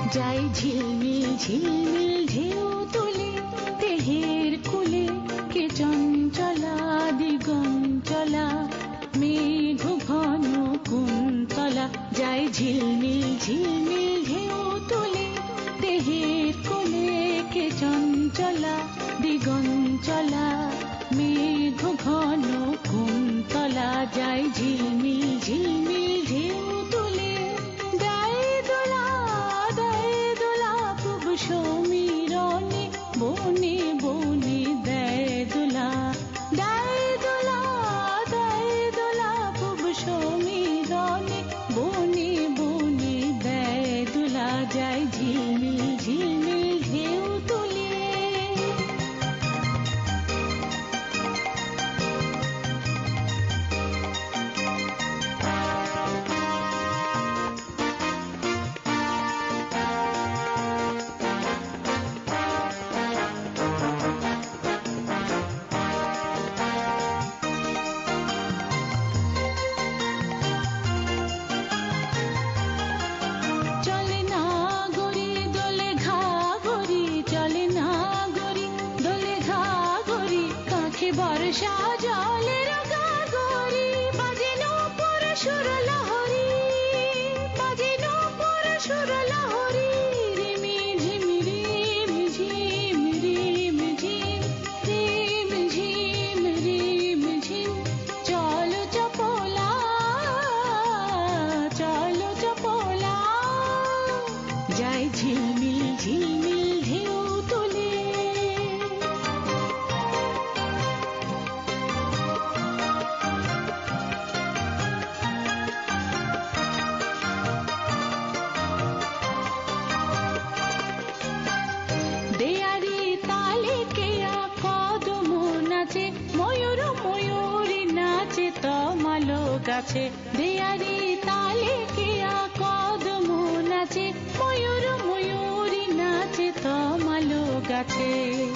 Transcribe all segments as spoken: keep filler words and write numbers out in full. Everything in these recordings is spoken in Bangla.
যাই ঝিলমিল ঝিলমিল ঢেউ তুলে দেহের কুলে কে চঞ্চলা দিগঞ্চলা মেঘ ঘন কুন্তলা যাই ঝিলমিল ঝিলমিল ঢেউ তুলে দেহের কুলে কে চঞ্চলা দিগঞ্চলা মেঘ ঘন কুন্তলা যাই ঝিলমিল ঝিলমিল ঢেউ তুলে দেয় দোলা দেয় দোলা খুব সমীরণে বনে বনে দেয় দোলা দেয় দোলা দেয় দোলা খুব সমীরণে বনে বনে দেয় দোলা যায় ঝিলমিল ঝিলমিল ঢেউ তুলে বর্ষা জলের গাগরি বাজেনো পরশুর লহরি বাজেনো পরশুর লহরি রিমি ঝিমি রিম ঝিম রিম ঝিম রিম ঝিম রিম ঝিম চলো চপলা চলো চপলা যাই ঝিলমিল ঝিলমিল ঢেউ তুলে দেয়ারি তালে কেয়া কদম নাচে ময়ূর ময়ূরী নাচে তমালো গাছে দেয়ারি তালে কেয়া কদম নাচে ময়ূর ময়ূরী নাচে তমালো গাছে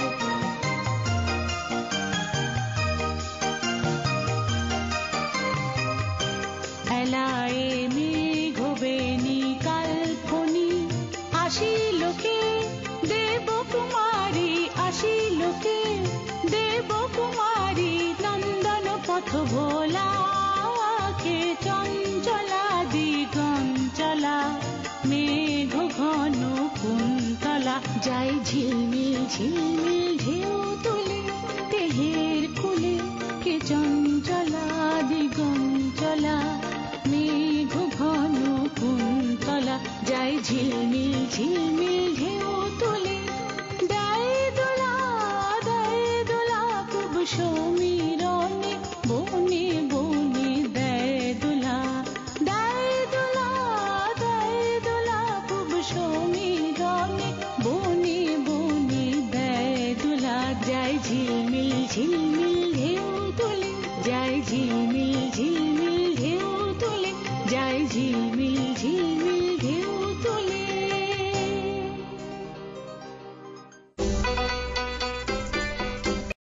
এলায়ে মেঘ বেনি কাল্পনি আসি লোকে দেব কুমারী আসি লোকে দেব কুমারী নন্দন পথ ভোলা কে চঞ্চলা দিগঞ্চলা মেঘ ঘন কুন্তলা যাই ঝিলমিল ঝিলমিল ঢেউ তুলে দেহের কুলে কে চঞ্চলা দিগঞ্চলা মেঘ ঘন কুন্তলা যাই ঝিলমিল ঝিলমিল ঢেউ তুলে দেয় দোলা দেয় দোলা খুব সমীরণে বনে বনে দেয় দোলা দেয় দোলা দেয় দোলা খুব সমীরণে বনে বনে দেয় দোলা যায় ঝিলমিল ঝিলমিল ঢেউ